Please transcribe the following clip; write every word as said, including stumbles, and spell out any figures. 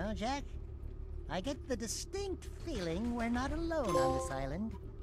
know, Jack? I get the distinct feeling we're not alone on this island.